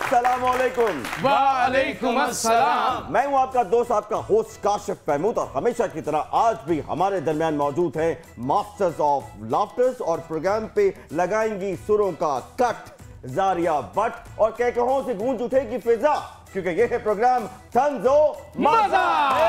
अस्सलामुअलैकुम। वालेकुम अस्सलाम। मैं हूं आपका दोस्त, आपका होस्ट काशिफ महमूद, और हमेशा की तरह आज भी हमारे दरमियान मौजूद हैं मास्टर्स ऑफ लाफ्टर्स, और प्रोग्राम पे लगाएंगी सुरों का कट जारिया भट्ट, और कहकहों से गूंज उठेगी फिजा, क्योंकि यह है प्रोग्राम तंज़ो मज़ा।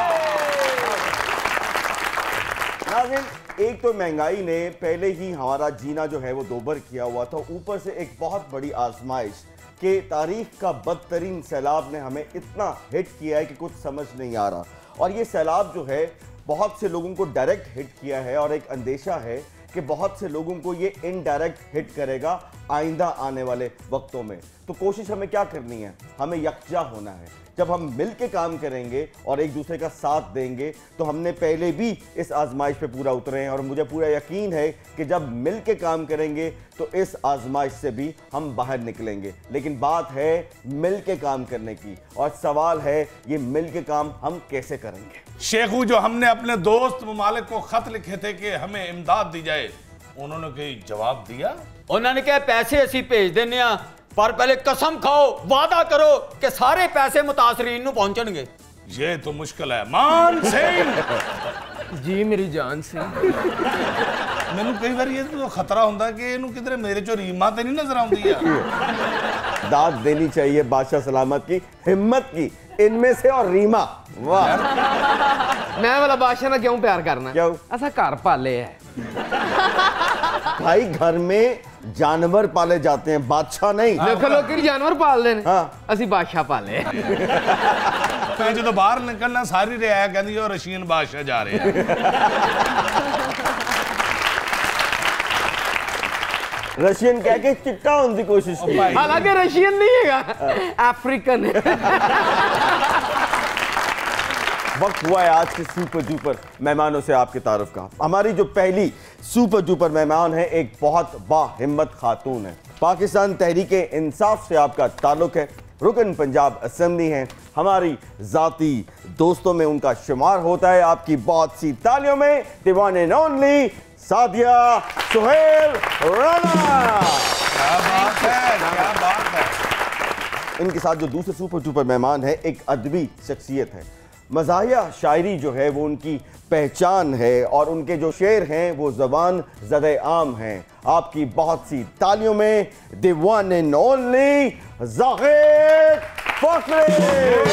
नाज़रीन, एक तो महंगाई ने पहले ही हमारा जीना जो है वो दोबर किया हुआ था, ऊपर से एक बहुत बड़ी आजमाइश कि तारीख का बदतरीन सैलाब ने हमें इतना हिट किया है कि कुछ समझ नहीं आ रहा। और ये सैलाब जो है बहुत से लोगों को डायरेक्ट हिट किया है, और एक अंदेशा है कि बहुत से लोगों को ये इनडायरेक्ट हिट करेगा आइंदा आने वाले वक्तों में। तो कोशिश हमें क्या करनी है, हमें यकजा होना है। जब हम मिल के काम करेंगे और एक दूसरे का साथ देंगे, तो हमने पहले भी इस आजमाइश पे पूरा उतरे हैं, और मुझे पूरा यकीन है कि जब मिल के काम करेंगे तो इस आजमाइश से भी हम बाहर निकलेंगे। लेकिन बात है मिल के काम करने की, और सवाल है ये मिल के काम हम कैसे करेंगे। शेखू, जो हमने अपने दोस्त ममालिक को खत लिखे थे कि हमें इमदाद दी जाए, उन्होंने कोई जवाब दिया? उन्होंने कहा पैसे असी भेज देने, पर पहले कसम खाओ, वादा करो कि सारे पैसे मुतासरीन नूं पहुंचणगे। ये तो मुश्किल है। मान सिंह जी मेरी जान से मैनू कई बार ये तो खतरा होता है कि इनू किधरे मेरे चो रीमा तो नहीं नजर आती है। दाद देनी चाहिए बादशाह सलामत की, हिम्मत की, इनमें से और रीमा। वाह, मैं वाला बादशाह ना क्यों प्यार करना, क्यों? ऐसा घर पाले है भाई, घर में जानवर पाले जाते हैं, बादशाह नहीं। देखो लोग जानवर पाल देने, हाँ। असी बादशाह पाले। तो जो बाहर निकलना सारी रियाया कहती है रशियन बादशाह जा रहे हैं। रशियन कह के चिट्टा होने की कोशिश की। हालांकि रशियन नहीं है, अफ्रीकन है। वक्त हुआ है आज के सुपर डुपर मेहमानों से आपके तारुफ का। हमारी जो पहली सुपर डुपर मेहमान है, एक बहुत बाहिम्मत खातून है। पाकिस्तान तहरीक इंसाफ से आपका ताल्लुक है, रुकन पंजाब असेंबली हैं, हमारी जाती दोस्तों में उनका शुमार होता है। आपकी बहुत सी तालियों में the one and only Sadia Sohail Rana. क्या बात है, क्या बात है। इनके साथ जो दूसरे सुपर डुपर मेहमान है, एक अदबी शख्सियत है। मज़ाहिया शायरी जो है वो उनकी पहचान है, और उनके जो शेर हैं वो ज़बान ज़द आम हैं। आपकी बहुत सी तालियों में the one and only Zahid Fakhri.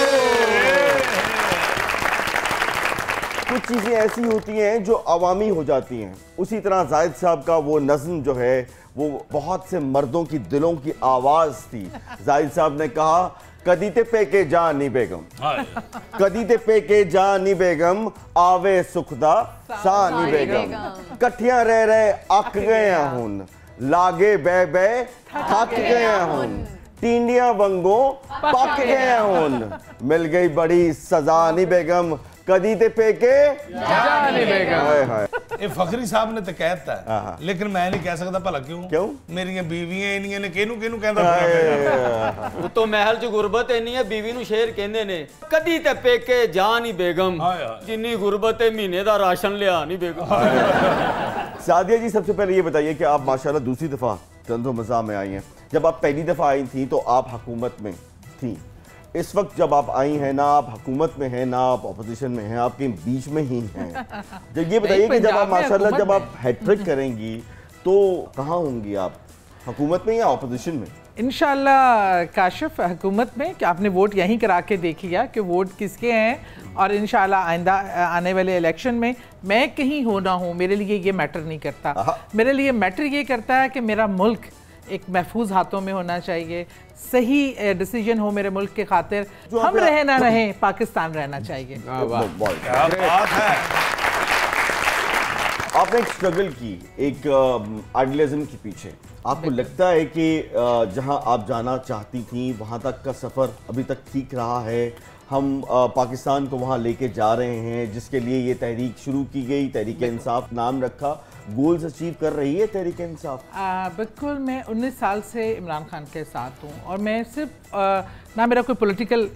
कुछ चीज़ें ऐसी होती हैं जो अवामी हो जाती हैं, उसी तरह जाहिद साहब का वो नज़्म जो है वो बहुत से मर्दों की दिलों की आवाज़ थी। जाहिद साहब ने कहा, कदीते पे के जानी बेगम, कदीते पे के जानी बेगम, आवे सुखदा सानी बेगम, कठिया रह रहे अक गए हुन, लागे बह बह थक गए हुन, टींडिया वंगो पक गए हुन, मिल गई बड़ी सजानी बेगम, कदीते पे के जानी बेगम। ये फखरी साहब ने तो कहता है, लेकिन मैं नहीं कह सकता। भला क्यों? क्यों? मेरी बीवियां इन्नियां ने केनू केनू कहता। तो महल च गुरबत इन्नी है, बीवी नूं शेर कहंदे ने, कदी ते पेके जान ही बेगम, जिन्नी गुरबत है महीने दा राशन लिया नहीं बेगम। सादिया जी, सबसे पहले ये बताइए कि आप माशाल्लाह दूसरी दफ़ा तंज़ो मज़ा में आई हैं। जब आप पहली दफ़ा आई थी तो आप हुकूमत में थी। इस वक्त जब आप आई हैं, ना आप हुकूमत में हैं ना आप अपोजिशन में हैं, आपके बीच में ही हैं। जब ये बताइए कि जब आप माशाल्लाह जब आप हैट्रिक करेंगी तो कहाँ होंगी आप, हुकूमत में या अपोजिशन में? इंशाल्लाह काशिफ, हुकूमत में। कि आपने वोट यहीं करा के देख लिया कि वोट किसके हैं, और इंशाल्लाह आइंदा आने वाले इलेक्शन में मैं कहीं हो ना हूँ, मेरे लिए ये मैटर नहीं करता। मेरे लिए मैटर ये करता है कि मेरा मुल्क एक महफूज हाथों में होना चाहिए, सही डिसीजन हो मेरे मुल्क के खातिर, हम रहे ना रहे, पाकिस्तान रहना चाहिए। क्या बात है। आपने एक स्ट्रगल की, एक आइडियलिज्म के पीछे। आपको लगता है कि जहां आप जाना चाहती थी वहां तक का सफ़र अभी तक ठीक रहा है? हम पाकिस्तान को वहां लेके जा रहे हैं जिसके लिए ये तहरीक शुरू की गई, तहरीक इंसाफ नाम रखा, गोल्स अचीव कर रही है तहरीक इंसाफ? बिल्कुल। मैं 19 साल से इमरान खान के साथ हूँ, और मैं सिर्फ ना मेरा कोई पॉलिटिकल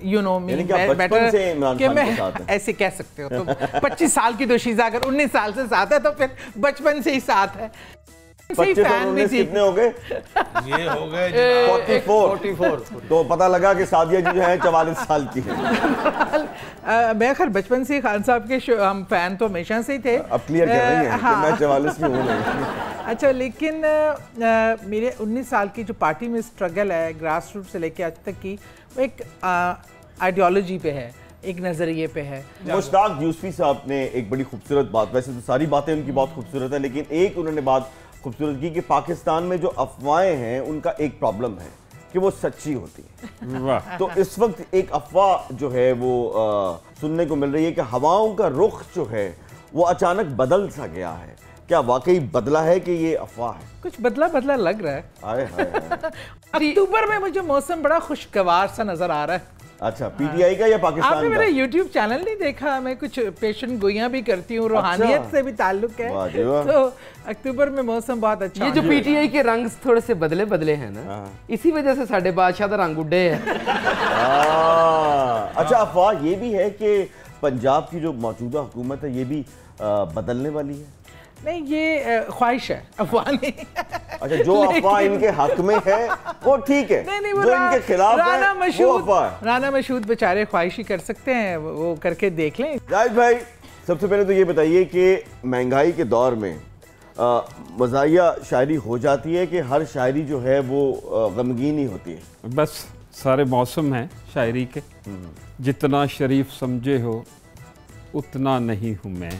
बेटर कि मैं ऐसे कह सकते हो तो 25 साल की दोशीज़ा अगर 19 साल से साथ है तो फिर बचपन से ही साथ है। सही 25 और फैन भी 19 थी। कितने हो गए? ये हो गए 44। तो पता लगा कि सादिया जी जो है 44 साल की है। मैं खैर बचपन से ही खान साहब के हम फैन तो हमेशा से ही थे। अब क्लियर कर रही हैं कि मैं 44 की हूँ नहीं। अच्छा, लेकिन मेरे 19 साल की जो पार्टी में स्ट्रगल है ग्रास रूट से लेके आज तक की, वो एक आइडियोलॉजी पे है, एक नज़रिए पे है। मुश्ताक यूसुफी साहब ने एक बड़ी खूबसूरत बात, वैसे तो सारी बातें उनकी बहुत खूबसूरत है, लेकिन एक उन्होंने बात खूबसूरत की कि पाकिस्तान में जो अफवाहें हैं उनका एक प्रॉब्लम है कि वो सच्ची होती है। वाह। तो इस वक्त एक अफवाह जो है वो सुनने को मिल रही है कि हवाओं का रुख जो है वो अचानक बदल सा गया है। क्या वाकई बदला है कि ये अफवाह है? कुछ बदला बदला लग रहा है। हाय हाय हाय। अक्टूबर में मुझे मौसम बड़ा खुशगवार सा नजर आ रहा है। अच्छा, पीटीआई का या आपने पाकिस्तान मेरा का? YouTube चैनल नहीं देखा? मैं कुछ पेशेंट गोइयां भी करती हूँ, रूहानियत से भी ताल्लुक वाह जी है। वाह। तो अक्टूबर में मौसम बहुत अच्छा ये जो है। पीटीआई के रंग थोड़े से बदले बदले हैं ना, इसी वजह से साडे बादशाह का रंग उड्डे है। अच्छा, अफवाह ये भी है कि पंजाब की जो मौजूदा हुकूमत है ये भी बदलने वाली है। नहीं, ये ख्वाहिश है, अफवाह नहीं। अच्छा, जो अफवाह इनके हक में है वो ठीक है, नहीं नहीं, वो जो इनके खिलाफ है राना वो अफवाह है। राना मशहूद बेचारे ख्वाहिश ही कर सकते हैं, वो करके देख लें। जाहिद भाई, सबसे पहले तो ये बताइए कि महंगाई के दौर में मज़ाहिया शायरी हो जाती है कि हर शायरी जो है वो गमगीन ही होती है? बस सारे मौसम हैं शायरी के। जितना शरीफ समझे हो उतना नहीं हूँ मैं,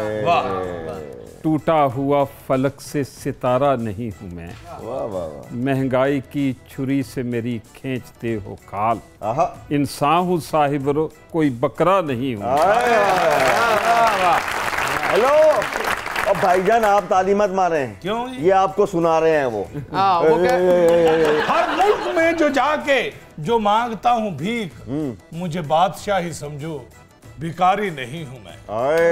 टूटा हुआ फलक से सितारा नहीं हूँ मैं, वाह वाह वाह। महंगाई की छुरी से मेरी खींचते हो खाल, आहा। इंसान हूँ साहिबरो कोई बकरा नहीं हूँ। हेलो, अब भाईजान आप तालीमत मारे हैं क्यों? ये आपको सुना रहे हैं वो। वो क्या हर मुल्क में जो जाके जो मांगता हूँ भीख, मुझे बादशाह ही समझो, भिखारी नहीं हूं मैं।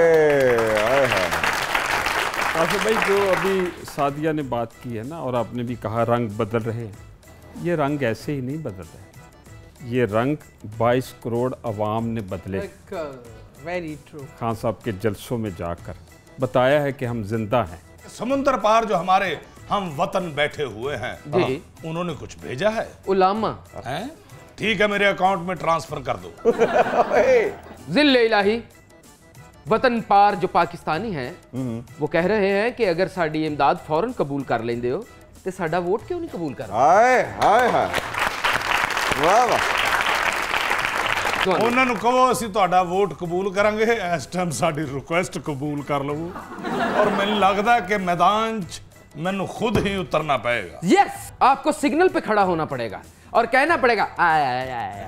आसिफ भाई, जो अभी सादिया ने बात की है ना, और आपने भी कहा रंग बदल रहे हैं, ये रंग ऐसे ही नहीं बदल रहे, ये रंग 22 करोड़ अवाम ने बदले। Very true. खान साहब के जलसों में जाकर बताया है कि हम जिंदा हैं। समुद्र पार जो हमारे हम वतन बैठे हुए हैं, जी। उन्होंने कुछ भेजा है? उलामा हैं? ठीक है, मेरे अकाउंट में ट्रांसफर कर दो। जिल्ले इलाही वतन पार जो पाकिस्तानी हैं वो कह रहे हैं कि अगर साडी इमदाद फौरन कबूल कर लेंदे हो तो साडा वोट क्यों नहीं कबूल कर हाय हाय हाय, वाह वाह। ਉਹਨਾਂ ਨੂੰ ਕਹੋ ਅਸੀਂ ਤੁਹਾਡਾ ਵੋਟ ਕਬੂਲ ਕਰਾਂਗੇ, ਇਸ ਟਾਈਮ ਸਾਡੀ ਰਿਕੁਐਸਟ ਕਬੂਲ ਕਰ ਲਵੋ, ਔਰ ਮੈਨੂੰ ਲੱਗਦਾ ਕਿ ਮੈਦਾਨ 'ਚ ਮੈਨੂੰ खुद ही उतरना पड़ेगा। यस, आपको सिग्नल पे खड़ा होना पड़ेगा और कहना पड़ेगा आय आय आय।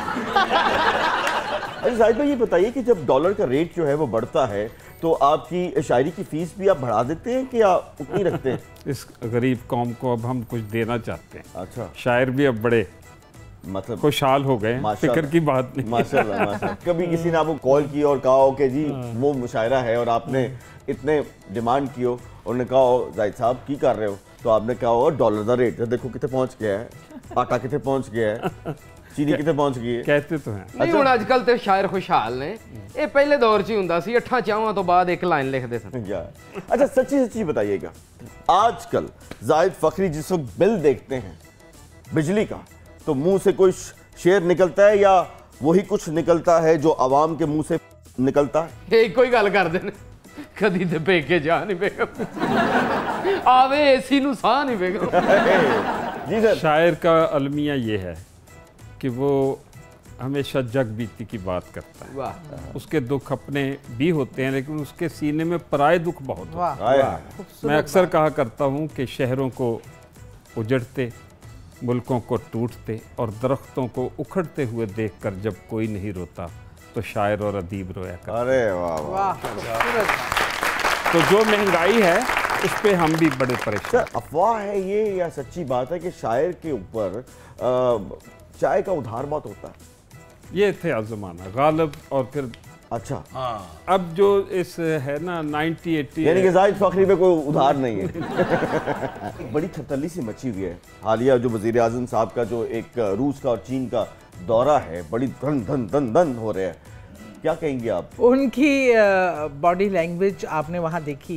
अरे जाहिद भाई, ये बताइए कि जब डॉलर का रेट जो है वो बढ़ता है तो आपकी शायरी की फीस भी आप बढ़ा देते हैं कि आप उतनी रखते हैं? इस गरीब कौम को अब हम कुछ देना चाहते हैं। अच्छा, शायर भी अब बड़े मतलब खुशहाल हो गए, फिक्र की बात नहीं। माशाल्लाह माशाल्लाह। कभी किसी ने आपको कॉल की और कहा हो कि जी वो मुशायरा है और आपने इतने डिमांड की हो, उन्होंने कहा हो जाहिद साहब की कर रहे हो, तो आपने कहा हो डॉलर का रेट देखो कितने पहुंच गया है, आटा कितने पहुंच गया है, चीनी कितने पहुंच गई है? कहते तो हैं। नहीं हुण अजकल ते शायर खुशहाल ने, ये पहले दौर च ही हुंदा सी, 8 चावां तो बाद एक लाइन लिखदे सन। अच्छा, सच्ची सच्ची बताइएगा, आजकल जाहिद फखरी जिस वक्त बिल देखते हैं बिजली का, तो मुंह से कोई शेर निकलता है या वही कुछ निकलता है जो आवाम के मुंह से निकलता है? एक कोई गल करदे ने, कदी ते पेके जा नहीं बेगम, आवे एसी नु साह नहीं बेगम। जी सर। शायर का अलमिया ये है कि वो हमेशा जग बीती की बात करता है। वाह, उसके दुख अपने भी होते हैं लेकिन उसके सीने में पराए दुख बहुत होते हैं। हाय हाय। मैं अक्सर कहा करता हूँ कि शहरों को उजड़ते, मुल्कों को टूटते और दरख्तों को उखड़ते हुए देखकर जब कोई नहीं रोता तो शायर और अदीब रोया करते। अरे वाह वाह। तो जो महंगाई है उस पे हम भी बड़े परेशान। सर, अफवाह है ये या सच्ची बात है कि शायर के ऊपर चाय का उधार बहुत होता है? ये थे ज़माना गालिब, और फिर अच्छा, हाँ, अब जो इस है ना 90-80, यानी कि जाहिद फखरी पे कोई उधार नहीं है। बड़ी थतली सी मची हुई है हालिया जो वजीर आजम साहब का जो एक रूस का और चीन का दौरा है, बड़ी धन धन धन धन हो रहे हैं, क्या कहेंगे आप? उनकी बॉडी लैंग्वेज आपने वहाँ देखी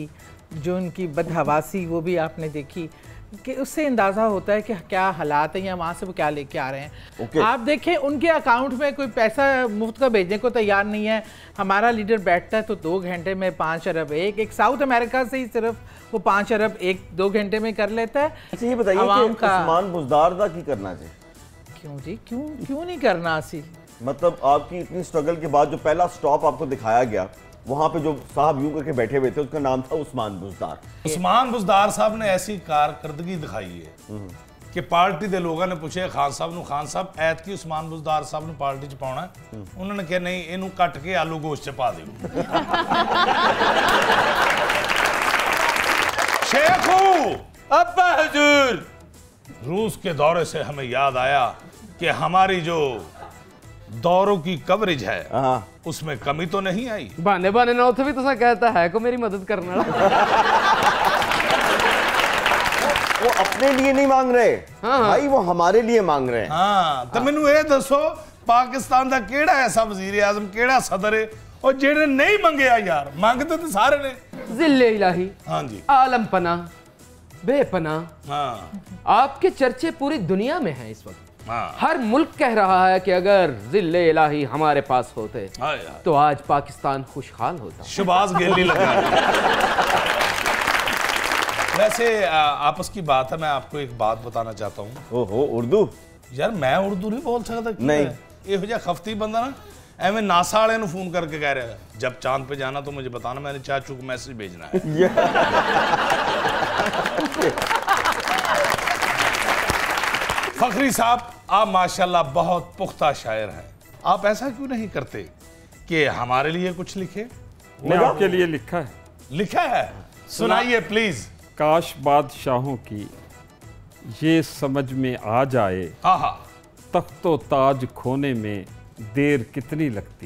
जो उनकी बदहवासी वो भी आपने देखी, कि उससे अंदाज़ा होता है कि क्या हालात हैं या वहाँ से वो क्या लेके आ रहे हैं। आप देखें उनके अकाउंट में कोई पैसा मुफ्त का भेजने को तैयार नहीं है। हमारा लीडर बैठता है तो 2 घंटे में 5 अरब एक साउथ अमेरिका से ही सिर्फ वो 5 अरब 1-2 घंटे में कर लेता है। अच्छा ये बताइए कि उस्मान बुज़दार दा की करना चाहिए? क्यों जी, क्यों नहीं करना सी? मतलब आपकी इतनी स्ट्रगल के बाद जो पहला स्टॉप आपको दिखाया गया, वहां पे जो साहब यूं करके बैठे हुए थे, उसका नाम था उस्मान बुज़दार। उस्मान बुज़दार साहब ने ऐसी कारकर्दगी दिखाई है कि पार्टी के लोगों ने पूछे खान साहब ऐत की उस्मान बुज़दार साहब ने पार्टी च पाना है? उन्होंने कहा नहीं, इनू कट के आलू गोश्त च पा दो। शेखू अब्बा हुजूर, रूस के दौरे से हमें याद आया कि हमारी जो दौरों की कवरेज है उसमें कमी तो नहीं आई। बहाने बहाने ना उथे भी तुसा कहता है को मेरी मदद करने वाला। वो अपने लिए नहीं मांग रहे भाई, वो हमारे लिए मांग रहे हैं। हाँ, तो मैनू ये दसो पाकिस्तान का केड़ा ऐसा वजीर आजम, केड़ा सदर है और जेड़े नहीं मंगया यार? मांगते तो सारे ने। जिल्ले इलाही, हाँ जी, आलम पना, बेपना, हाँ, आपके चर्चे पूरी दुनिया में हैं इस वक्त। हाँ, हर मुल्क कह रहा है कि अगर जिल्ले इलाही हमारे पास होते हाँ तो आज पाकिस्तान खुशहाल होता। शबाज गेली लगा। वैसे आपस की बात है, मैं आपको एक बात बताना चाहता हूँ। ओहो, उर्दू? यार मैं उर्दू नहीं बोल सकता। नहीं, ਇਹੋ ਜਿਹਾ ਖਫਤੀ ਬੰਦਾ ਨਾ ਐਵੇਂ ਨਾਸਾ ਵਾਲਿਆਂ ਨੂੰ ਫੋਨ ਕਰਕੇ ਕਹਿ ਰਿਹਾ जब चांद पे जाना तो मुझे बताना, मैंने चाचू को मैसेज भेजना है। फखरी साहब, आप माशाल्लाह बहुत पुख्ता शायर हैं, आप ऐसा क्यों नहीं करते कि हमारे लिए कुछ लिखे? मैं आपके लिए लिखा है। लिखा है, सुनाइए प्लीज। काश बादशाहों की ये समझ में आ जाए, आहा, तख्तो ताज खोने में देर कितनी लगती।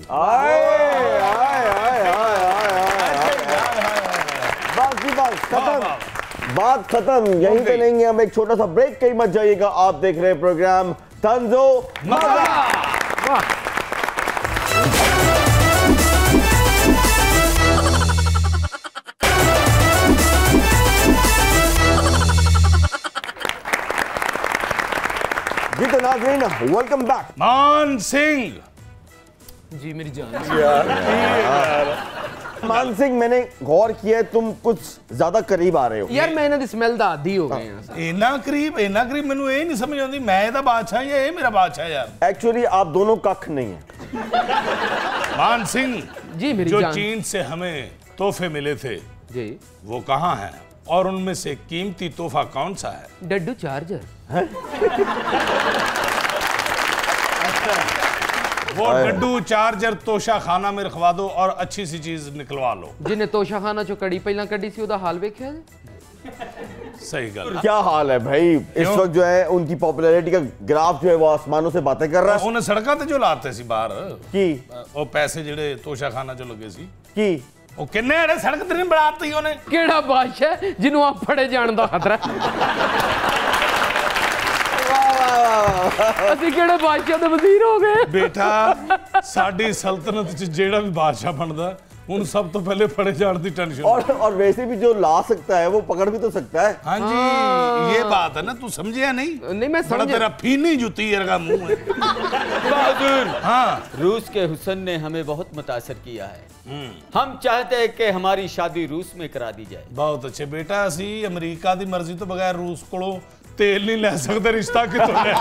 बात खत्म, यहीं पे नहीं है। हम एक छोटा सा ब्रेक, कहीं मत जाइएगा। आप देख रहे हैं प्रोग्राम तंजो मज़ा। जी तो नाज़रीन, वेलकम बैक। मान सिंह जी मेरी जान। मान सिंह, मैंने गौर किया है तुम कुछ ज्यादा करीब आ रहे हो। यार मैं इन्हां दी स्मेल दा आदी हो गए हैं। इन्ना करीब मैनू ये नहीं समझ आती, मैं इहदा बादशाह या ये मेरा बादशाह? यार एक्चुअली आप दोनों कख नहीं है। मान सिंह जी मेरी जो जान। चीन से हमें तोहफे मिले थे जी, वो कहाँ हैं, और उनमें से कीमती तोहफा कौन सा है? डड्डू चार्जर। वो डड्डू चार्जर तोशा खाना में रखवा दो और अच्छी सी चीज निकलवा लो। जिन्हें तोशा खाना चो कड़ी पहला कड़ी सी ओदा हाल वेख्या। सही गल। क्या हाल है भाई? इस वक्त जो है उनकी पॉपुलैरिटी का ग्राफ जो है वो आसमानों से बातें कर रहा है। उन्हें सड़कों ते जो लाते सी बाहर की वो पैसे जेड़े तोशा खाना चो लगे सी की वो किन्ने अड़े सड़क ते नहीं बढ़ाती उन्हें। केड़ा बादशाह जिन्हों आप फड़े जान दा खतरा। ਅਸੀਂ ਕਿਹੜੇ ਬਾਦਸ਼ਾਹ ਦੇ ਵਜ਼ੀਰ ਹੋ ਗਏ? बेटा साडी सल्तनत च जेड़ा भी बादशाह बनदा उन सब तो पहले फड़े जाने की टेंशन। और वैसे भी जो ला सकता है वो पकड़ भी तो सकता है। हाँ जी, ये बात है ना, तू समझिया नहीं? नहीं मैं बड़ा तेरा फीनी जुती का मुंह है। बहादुर, हाँ, रूस के हुस्न ने हमें बहुत मुतासर किया है। हम चाहते हैं कि हमारी शादी रूस में करा दी जाए। बहुत अच्छे बेटा, असी अमरीका की मर्जी तो बगैर रूस को तेल नहीं ले सकते, रिश्ता कितों ले?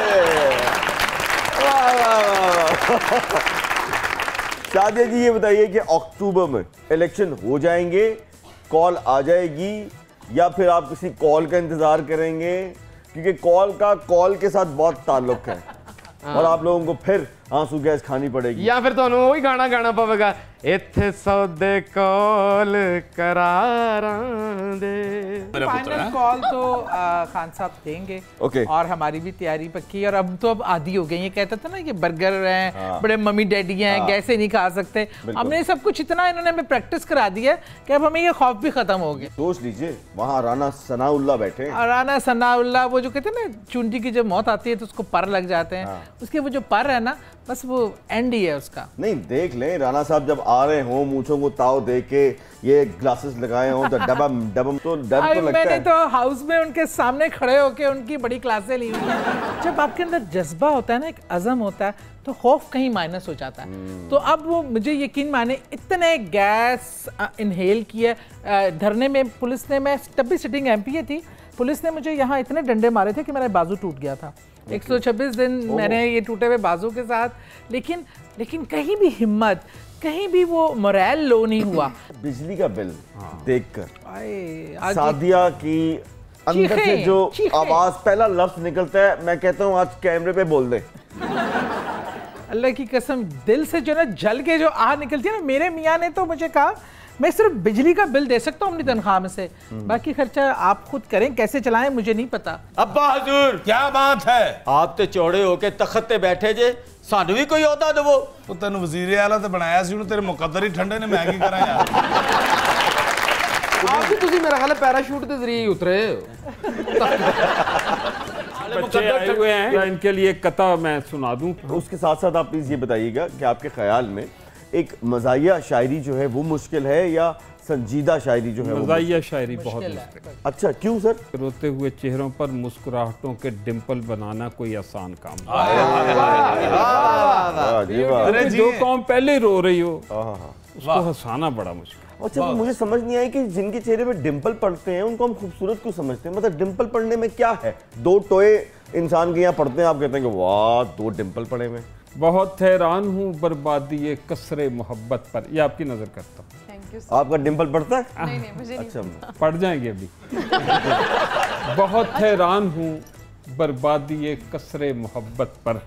शादिया जी ये बताइए कि अक्टूबर में इलेक्शन हो जाएंगे, कॉल आ जाएगी, या फिर आप किसी कॉल का इंतजार करेंगे? क्योंकि कॉल के साथ बहुत ताल्लुक है और आप लोगों को फिर आंसू गैस खानी पड़ेगी। या फिर तो वही गाना गाना पवेगा, इत्थे सौदे कॉल करारां दे। फाइनल कॉल तो खान साहब देंगे। ओके। और हमारी भी तैयारी पक्की, और अब तो अब आदी हो गई। ये कहते थे ना कि बर्गर हैं, बड़े मम्मी डैडी हैं, गैसे नहीं खा सकते। हमने सब कुछ इतना इन्होंने हमें प्रैक्टिस करा दी है कि अब हमें ये खौफ भी खत्म हो गया। सोच लीजिए, वहाँ राना सनाउल्लाह बैठे हैं। राना सनाउल्लाह, वो जो कहते हैं ना चुंडी की जब मौत आती है तो उसको पर लग जाते हैं, उसके वो जो पर है ना, बस वो एंड ही है उसका। नहीं देख लें राणा साहब जब आ रहे हो मूंछों को ताव दे के ये ग्लासेस लगाए हो तो डबम डबम तो डर तो लगता मैंने है। तो हाउस में उनके सामने खड़े होके उनकी बड़ी क्लासें ली हुई हैं। जब आपके अंदर जज्बा होता है ना, एक अज़म होता है, तो खौफ कहीं माइनस हो जाता है। तो अब वो मुझे यकीन माने इतने गैस इनहेल किया धरने में पुलिस ने, मैं तब भी सिटिंग एमपीए थी, पुलिस ने मुझे यहाँ इतने डंडे मारे थे कि मेरा बाजू टूट गया था। 126 दिन मैंने ये टूटे हुए बाजू के साथ, लेकिन कहीं भी हिम्मत, कहीं भी वो मोरल लो नहीं हुआ। बिजली का बिल देखकर आज सादिया की अंदर से जो आवाज, पहला लफ्ज निकलता है, मैं कहता हूँ आज कैमरे पे बोल दे। अल्लाह की कसम दिल से जो ना जल के जो आह निकलती है ना, मेरे मियाँ ने तो मुझे कहा मैं सिर्फ बिजली का बिल दे सकता हूँ अपनी तनख्वाह में से, बाकी खर्चा आप खुद करें, कैसे चलाएं मुझे नहीं पता। अब्बा हजूर क्या बात है, आप तो चौड़े होके तखत ते बैठे जे, सानू भी कोई ओहदा दवो। ਉਹ ਤੈਨੂੰ ਵਜ਼ੀਰ ਆਲਾ ਤੇ ਬਣਾਇਆ ਸੀ, ਉਹਨੂੰ ਤੇਰੇ ਮੁਕੱਦਰ ਹੀ ਠੰਡੇ ਨੇ, ਮੈਂ ਕੀ ਕਰਾਂ ਯਾਰ। आप भी तुसी मेरा ख्याल है पैराशूट के जरिए ही उतरे बच्चे आए हुए हैं, इनके लिए कथा मैं सुना दूं। उसके साथ साथ आप प्लीज ये बताइएगा कि आपके ख्याल में एक मज़ाहिया शायरी जो है वो मुश्किल है या संजीदा शायरी जो है वो मज़ाहिया शायरी बहुत मुश्किल है। अच्छा क्यों सर? रोते हुए चेहरों पर मुस्कुराहटों के डिंपल बनाना कोई आसान काम अरे नहीं। जो कौम पहले रो रही हो उसको हंसाना बड़ा मुश्किल। अच्छा तो मुझे समझ नहीं आई कि जिनके चेहरे पे डिंपल पड़ते हैं उनको हम खूबसूरत क्यों समझते हैं? मतलब डिंपल पड़ने में क्या है? दो टोए इंसान के यहाँ पड़ते हैं, आप कहते हैं कि वाह 2 डिंपल पड़े हुए। बहुत हैरान हूँ बर्बादी कसरे मोहब्बत पर, ये आपकी नजर करता हूँ। आपका डिंपल पड़ता है? नहीं मुझे नहीं। अच्छा पढ़ जाएंगे अभी। बहुत हैरान हूँ बर्बादी कसरे मोहब्बत पर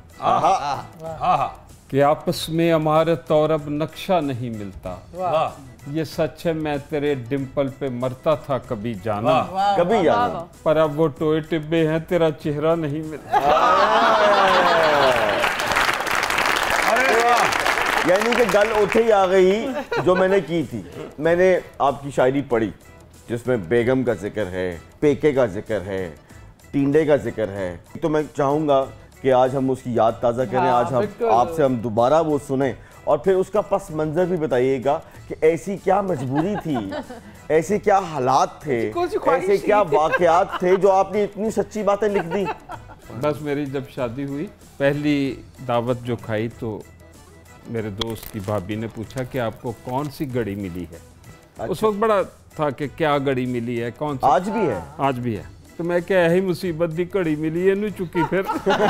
कि आपस में अमारत और अब नक्शा नहीं मिलता। ये सच है मैं तेरे डिंपल पे मरता था कभी जाना, कभी जाना, पर अब वो टोए टिब्बे हैं तेरा चेहरा नहीं मिलता। यानी कि गल उठे ही आ गई जो मैंने की थी। मैंने आपकी शायरी पढ़ी जिसमें बेगम का जिक्र है, पेके का जिक्र है, टींडे का जिक्र है, तो मैं चाहूँगा कि आज हम उसकी याद ताज़ा करें। आज हम आपसे हम दोबारा वो सुने और फिर उसका पस मंज़र भी बताइएगा कि ऐसी क्या मजबूरी थी, ऐसे क्या हालात थे, ऐसे क्या वाक़यात थे जो आपने इतनी सच्ची बातें लिख दी। बस मेरी जब शादी हुई पहली दावत जो खाई तो मेरे दोस्त की भाभी ने पूछा कि आपको कौन सी घड़ी मिली है। अच्छा। उस वक्त बड़ा था कि क्या घड़ी मिली है, कौन सी? आज भी है? आज भी है। तो मैं क्या यही मुसीबत दी घड़ी मिली है, नहीं चुकी फिर।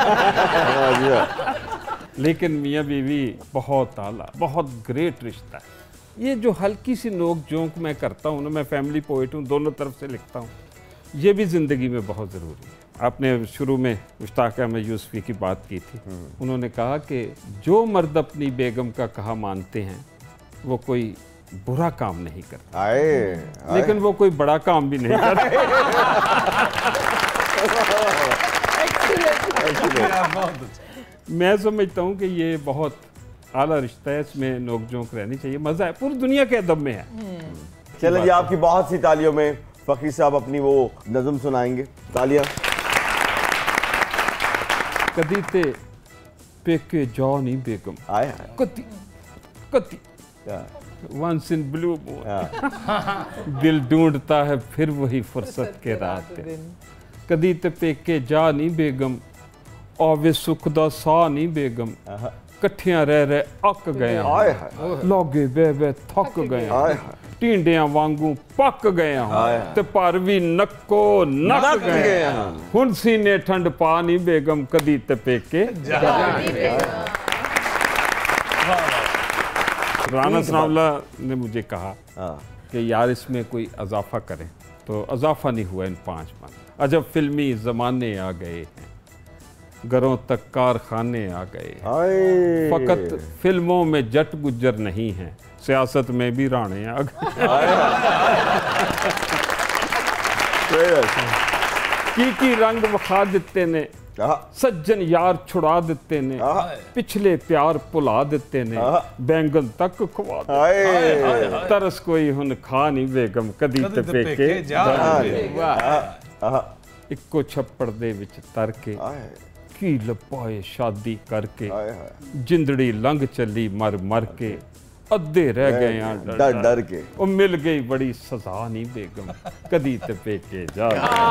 लेकिन मियाँ बीवी बहुत आला, बहुत ग्रेट रिश्ता है। ये जो हल्की सी नोक जोंक मैं करता हूँ ना, मैं फैमिली पोइट हूँ, दोनों तरफ से लिखता हूँ, ये भी ज़िंदगी में बहुत ज़रूरी है। आपने शुरू में मुश्ताक अहमद यूसुफी की बात की थी, उन्होंने कहा कि जो मर्द अपनी बेगम का कहा मानते हैं वो कोई बुरा काम नहीं करता, लेकिन वो कोई बड़ा काम भी नहीं करता। मैं समझता हूँ कि ये बहुत आला रिश्ता है, इसमें नोक-झोंक रहनी चाहिए, मज़ा है, पूरी दुनिया के अदब में है। चलिए जी, आपकी बहुत सी तालियों में फ़कीर साहब अपनी वो नज़म सुनाएंगे। तालियां। कदी ते पेके जाओ नहीं बेगम, आए कदी कदी वंस इन ब्लू मून, दिल ढूंढता है फिर वही फुर्सत के रात। कदी ते पेके जा नहीं बेगम, आवे सुख दा सा नहीं बेगम, कट्ठियां रह रह अक गए, लागे बह बह थक गए, टींडियां वांगू पक गए ते पर भी नक्को नक गए, हुण सीने ठंड पा नहीं बेगम, कदी ते पेके राना सनावला ने मुझे कहा कि यार इसमें कोई अजाफा करें, तो अजाफा नहीं हुआ इन 5 मन। अजब फिल्मी ज़माने आ गए हैं, घरों तक कारखाने आ गए, फकत फिल्मों में जट गुज्जर नहीं हैं, सियासत में भी राणे आ गए। की रंग वखा दिते ने, सज्जन यार छुड़ा दिते ने, पिछले प्यार भुला दिते ने, बैंगन तक खवा दिते, तरस कोई हुन खा नहीं बेगम, कदी ते पेके। 1 छप्पड़ दे विच तर के की लपाए शादी करके, हाय हाय। जिंदड़ी लंघ चली मर मर के, अद्धे रह गए हैं डर डर के। वो मिल गई बड़ी सजा नहीं बेगम, कदी ते पेके जा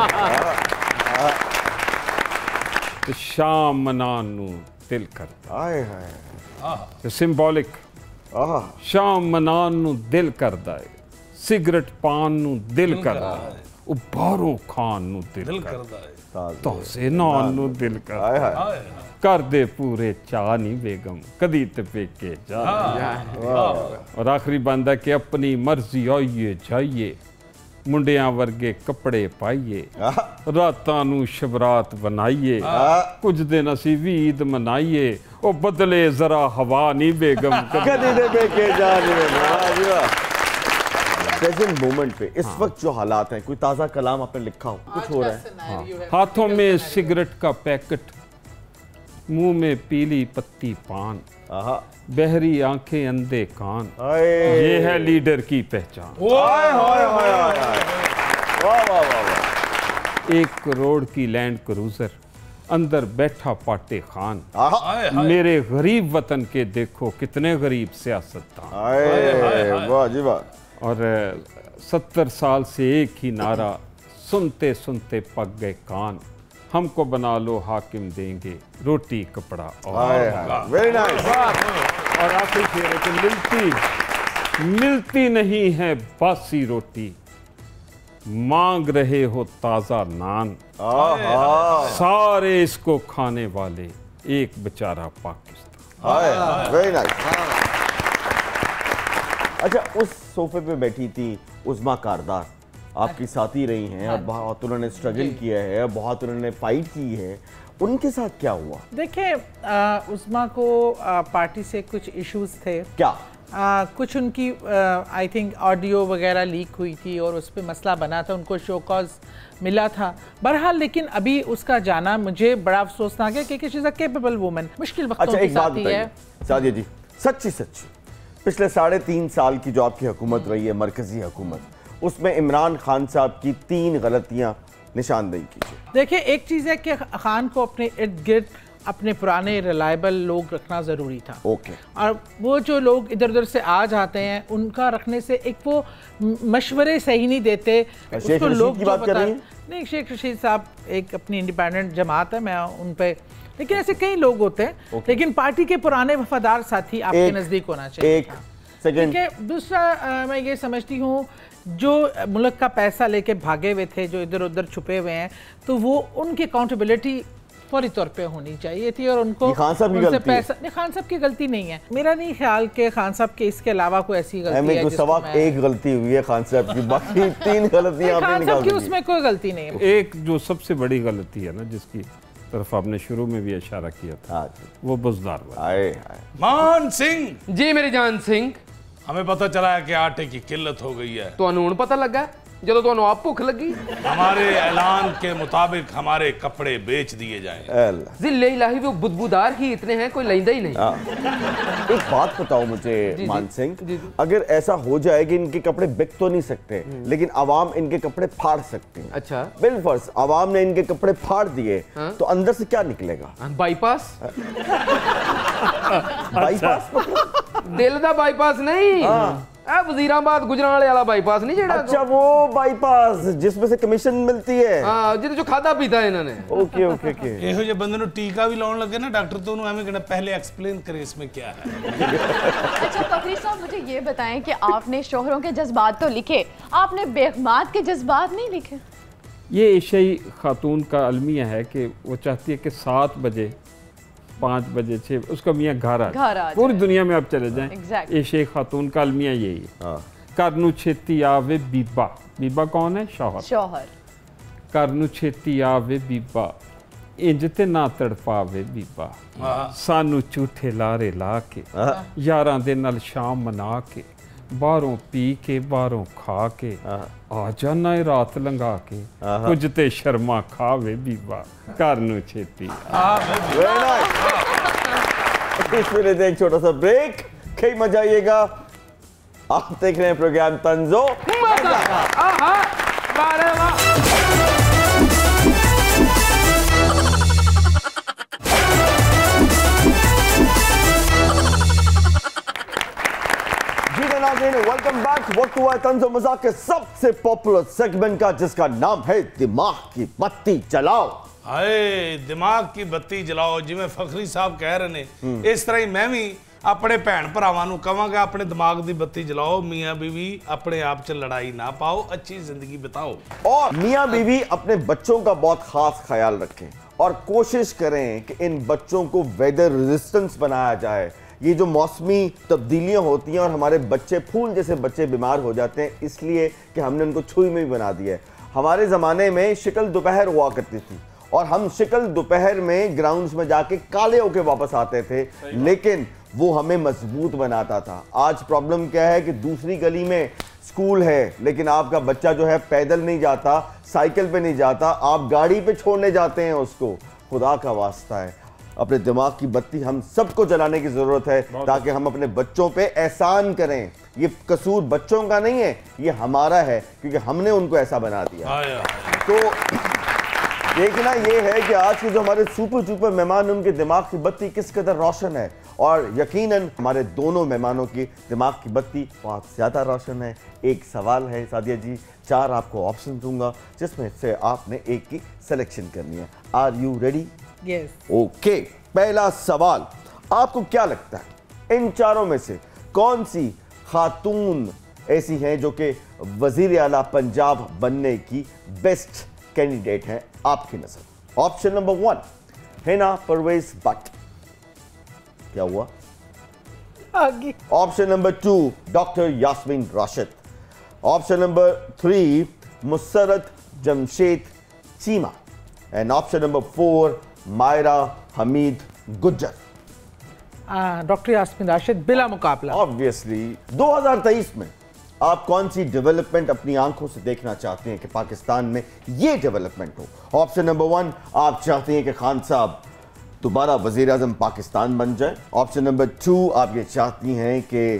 ते शाम मनान नू दिल करदा। हाय हाय। सिंबॉलिक आहा। शाम मनान नू दिल करदा है, सिगरेट पान नू दिल करदा है, ਉਹ ਬਾਹਰੋਂ ਖਾਣ ਨੂੰ ਦਿਲ ਕਰਦਾ ਹੈ, ਤੋਸੇ ਨਾਨ ਨੂੰ ਦਿਲ ਕਰਦਾ ਹੈ, ਘਰ ਦੇ ਪੂਰੇ ਚਾਹ ਨਹੀਂ ਬੇਗਮ, ਕਦੀ ਤੇ ਪੇਕੇ ਜਾ। ਔਰ ਆਖਰੀ ਬੰਦਾ ਕਿ ਆਪਣੀ ਮਰਜ਼ੀ ਆਈਏ ਜਾਈਏ, ਮੁੰਡਿਆਂ ਵਰਗੇ ਕੱਪੜੇ ਪਾਈਏ, ਰਾਤਾਂ ਨੂੰ ਸ਼ਬਰਾਤ ਬਣਾਈਏ, ਕੁਝ ਦਿਨ ਅਸੀਂ ਵੀ ਈਦ ਮਨਾਈਏ, ਉਹ ਬਦਲੇ ਜ਼ਰਾ ਹਵਾ ਨਹੀਂ ਬੇਗਮ, कदी ते पेके जा। प्रेजेंट मोमेंट पे इस वक्त जो हालात हैं, कोई ताज़ा कलाम आपने लिखा हो, कुछ हो रहा है? हाथों में सिगरेट का पैकेट, मुंह में पीली पत्ती पान, बहरी आंखें अंधे कान, ये है लीडर की पहचान। एक करोड़ की लैंड क्रूजर, अंदर बैठा पाटे खान, मेरे गरीब वतन के देखो कितने गरीब सियासतदान। वाह जी वाह। और 70 साल से एक ही नारा, सुनते सुनते पक गए कान, हमको बना लो हाकिम देंगे रोटी कपड़ा और। Very nice. और आखिरी शेर है कि मिलती नहीं है बासी रोटी, मांग रहे हो ताज़ा नान, सारे इसको खाने वाले एक बेचारा पाकिस्तान। Very nice. अच्छा, उस सोफे पे बैठी थी उस्मा कारदार, आपकी साथी रही हैं, और बहुत उन्होंने स्ट्रगल किया है, बहुत उन्होंने फाइट की है, उनके साथ क्या हुआ? देखिए, उस्मा को पार्टी से कुछ इश्यूज थे। क्या? कुछ उनकी आई थिंक ऑडियो वगैरह लीक हुई थी और उस पर मसला बना था, उनको शो कॉज मिला था। बहरहाल लेकिन अभी उसका जाना मुझे बड़ा अफसोसनाक है, क्योंकि she is a capable woman. मुश्किल वक्तों की साथी है। सादिया जी, सच्ची सच्ची पिछले 3.5 साल की जो आपकी हुकूमत रही है, मरकजी हुकूमत, उसमें इमरान खान साहब की 3 गलतियां निशानदेही कीजिए। देखिए, एक चीज़ है कि खान को अपने इर्द गिर्द अपने पुराने रिलायबल लोग रखना ज़रूरी था। ओके। और वो जो लोग इधर उधर से आ जाते हैं, उनका रखने से एक वो मशवरे सही नहीं देते। शेख रशीद की बात कर रही हैं? नहीं, शेख रशीद साहब एक अपनी इंडिपेंडेंट जमात है, मैं उन पे, लेकिन ऐसे कई लोग होते हैं। लेकिन पार्टी के पुराने वफादार साथी आपके नज़दीक होना चाहिए। एक सेकंड। दूसरा, मैं ये समझती हूँ जो मुल्क का पैसा लेके भागे हुए थे, जो इधर उधर छुपे हुए हैं, तो वो उनकी अकाउंटेबिलिटी फौरी तौर पे होनी चाहिए थी। और उनको खान साहब की गलती पैसा नहीं, खान साहब की गलती नहीं है। मेरा नहीं ख्याल कि खान साहब के इसके अलावा कोई ऐसी गलती है। सवा एक गलती हुई है खान साहब की, बाकी 3 गलतियां आपने खान साहब की निकाल दी। उसमें कोई गलती नहीं है। एक जो सबसे बड़ी गलती है ना, जिसकी तरफ आपने शुरू में भी इशारा किया था, वो बुज़दार वाला। मान सिंह जी मेरी जान सिंह, हमें पता चला है कि आटे की किल्लत हो गई है। तो हुण पता लगा जो तो आप भुख लगी। हमारे ऐलान के मुताबिक हमारे कपड़े बेच दिए जाएं। जिले इलाही वो बुदबुदार ही इतने हैं, कोई लेंदा ही नहीं। एक बात बताओ मुझे मान सिंह, अगर ऐसा हो जाए कि इनके कपड़े बिक तो नहीं सकते, लेकिन आवाम इनके कपड़े फाड़ सकते हैं। अच्छा, बिलफर्ज आवाम ने इनके कपड़े फाड़ दिए, तो अंदर से क्या निकलेगा? बाईपास। बाईपास दिल दा बाईपास नहीं, वजीराबाद गुजराले वाला बाईपास नहीं जेड़ा। अच्छा, वो बाईपास जिसमें से कमीशन मिलती है। हां, जिहदे जो खादा पीता है इन्होंने। Okay okay okay. ਇਹੋ ਜਿਹੇ ਬੰਦੇ ਨੂੰ ਟੀਕਾ ਵੀ ਲਾਉਣ ਲੱਗੇ ਨਾ ਡਾਕਟਰ, तो उन्होंने हमें कहना पहले एक्सप्लेन करें इसमें क्या है। अच्छा फखरी साहब, मुझे ये बताएं कि आपने शोहरों के जज्बात तो लिखे, आपने बेगमात के जज्बात नहीं लिखे। ये एशियाई खातून का अलमिया है कि वो चाहती है कि 7 बजे 5 बजे 6 उसका मियाँ घर आ जाए। पूरी दुनिया में आप चले जाएं, एशियाई खातून का अलमिया यही है। घर नू छेती आवे बीबा। बीबा कौन है? शौहर। घर नू छेती आवे बीबा, इंज ते ना तड़पावे बीबा, सानू झूठे लारे ला के, यारां दे नाल शाम मना के, बाहरों पी के बाहरों खा के, आ जाना रात लंघा के, कुछ ते शर्मा खावे बीबा, घर नू छेती। इसमें लेते एक छोटा सा ब्रेक, कहीं मजा आइएगा। आप देख रहे हैं प्रोग्राम तंजो। Welcome back. वक्त हुआ है तंज़ और मज़ाक के सबसे पॉपुलर सेगमेंट का, जिसका नाम है दिमाग की बत्ती जलाओ। हाय दिमाग की बत्ती जलाओ, जिवें फखरी साहब कह रहे ने इस तरह ही मैं भी अपने भैन भरावां नूं कहांगा अपने दिमाग की बत्ती जलाओ, मियाँ बीवी अपने आप च लड़ाई ना पाओ, अच्छी जिंदगी बिताओ। और मियाँ बीवी अपने बच्चों का बहुत खास ख्याल रखें और कोशिश करें कि इन बच्चों को वेदर रेजिस्टेंस बनाया जाए। ये जो मौसमी तब्दीलियां होती हैं और हमारे बच्चे फूल जैसे बच्चे बीमार हो जाते हैं इसलिए कि हमने उनको छुई में ही बना दिया है। हमारे ज़माने में शिकल दोपहर हुआ करती थी और हम शिकल दोपहर में ग्राउंड्स में जाके काले होके वापस आते थे, लेकिन वो हमें मजबूत बनाता था। आज प्रॉब्लम क्या है कि दूसरी गली में स्कूल है लेकिन आपका बच्चा जो है पैदल नहीं जाता, साइकिल पे नहीं जाता, आप गाड़ी पे छोड़ने जाते हैं उसको। खुदा का वास्ता है, अपने दिमाग की बत्ती हम सबको जलाने की जरूरत है ताकि हम अपने बच्चों पे एहसान करें। ये कसूर बच्चों का नहीं है, ये हमारा है क्योंकि हमने उनको ऐसा बना दिया। तो देखना ये है कि आज के जो हमारे सुपर सुपर मेहमान, उनके दिमाग की बत्ती किस कदर रोशन है, और यकीनन हमारे दोनों मेहमानों की दिमाग की बत्ती बहुत ज़्यादा रोशन है। एक सवाल है सादिया जी, 4 आपको ऑप्शन दूंगा जिसमें से आपने एक की सिलेक्शन करनी है। Are you ready? Yes. Okay, पहला सवाल, आपको क्या लगता है इन चारों में से कौन सी खातून ऐसी हैं जो कि वजीर आला पंजाब बनने की बेस्ट कैंडिडेट हैं आपकी नजर? Option number 1 Hina Parvez Bhatt. क्या हुआ? आगे। Option number 2 doctor Yasmin Rashid. Option number 3 Musarrat Jamshed Cheema. And option number 4 Maira Hamid Gujjar. Doctor Yasmin Rashid बिला मुकाबला। ऑब्वियसली 2023 में आप कौन सी डेवलपमेंट अपनी आंखों से देखना चाहते हैं कि पाकिस्तान में ये डेवलपमेंट हो? ऑप्शन नंबर 1, आप चाहते हैं कि खान साहब दोबारा वजीर आजम पाकिस्तान बन जाए। ऑप्शन नंबर 2, आप ये चाहती हैं कि